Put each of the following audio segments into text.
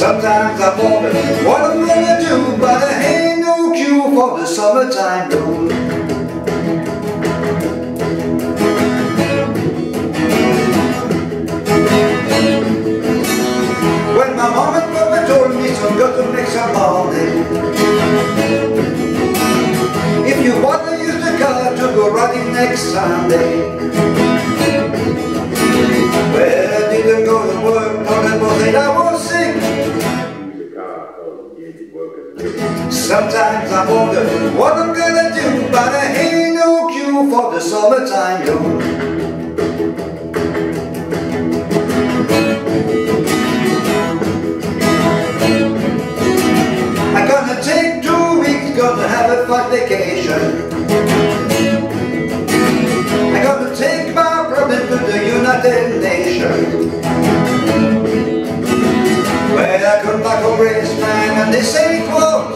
Sometimes I wonder what I'm gonna do, but I ain't no cure for the summertime blues. When my mom and papa told me to go to make some money, if you want to use the car to go riding next Sunday, well, I didn't go to work, no, that was it, I was sick. Sometimes I wonder what I'm gonna do, but I ain't no cure for the summertime blues. I'm gonna take 2 weeks, gonna have a fun vacation. I'm gonna take my problem to the United Nations. Well, I come back a race man and they say quote,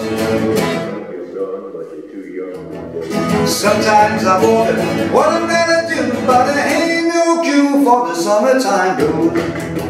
sometimes I wonder what I'm gonna do, but I ain't no cure for the summertime blues.